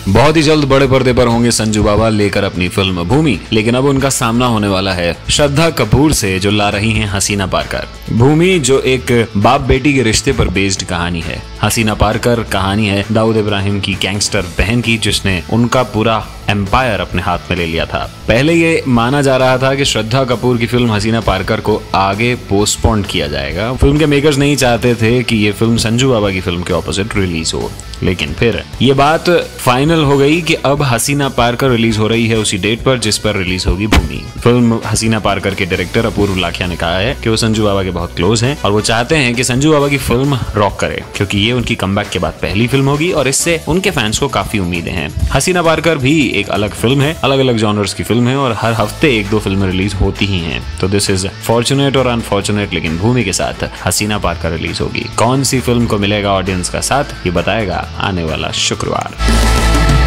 बहुत ही जल्द बड़े पर्दे पर होंगे संजू बाबा लेकर अपनी फिल्म भूमि, लेकिन अब उनका सामना होने वाला है श्रद्धा कपूर से, जो ला रही हैं हसीना पारकर। भूमि जो एक बाप बेटी के रिश्ते पर बेस्ड कहानी है। हसीना पारकर कहानी है दाऊद इब्राहिम की गैंगस्टर बहन की, जिसने उनका पूरा एम्पायर अपने हाथ में ले लिया था। पहले ये माना जा रहा था कि श्रद्धा कपूर की फिल्म हसीना पारकर को आगे पोस्टपोन किया जाएगा। फिल्म के मेकर्स नहीं चाहते थे कि ये फिल्म संजू बाबा की फिल्म के ऑपोजिट रिलीज हो, लेकिन फिर ये बात फाइनल हो गई कि अब हसीना पारकर रिलीज हो रही है उसी डेट पर जिस पर रिलीज होगी भूमि। फिल्म हसीना पारकर के डायरेक्टर अपूर्व लाखिया ने कहा है कि वो संजू बाबा के बहुत क्लोज हैं और वो चाहते हैं कि संजू बाबा की फिल्म रॉक करे, क्योंकि ये उनकी कमबैक के बाद पहली फिल्म होगी और इससे उनके फैंस को काफी उम्मीदें हैं। हसीना पारकर भी एक अलग फिल्म है, अलग अलग जॉनर्स की फिल्म है और हर हफ्ते एक दो फिल्में रिलीज होती ही हैं। तो दिस इज फॉर्चुनेट और अनफॉर्चुनेट, लेकिन भूमि के साथ हसीना पारकर रिलीज होगी। कौन सी फिल्म को मिलेगा ऑडियंस का साथ, ये बताएगा आने वाला शुक्रवार।